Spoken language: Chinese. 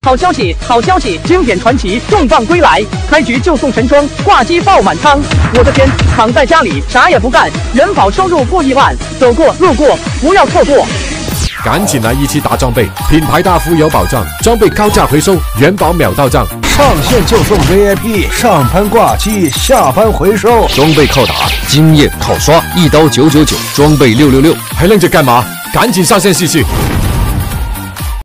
好消息，好消息！经典传奇重磅归来，开局就送神装，挂机爆满仓！我的天，躺在家里啥也不干，元宝收入过1万，走过路过不要错过！ 赶紧来一起打装备，品牌大幅有保障，装备高价回收，元宝秒到账， 上线就送 VIP， 上班挂机，下班回收， 装备靠打，经验靠刷，1刀999，装备666， 还愣着干嘛？赶紧上线试试！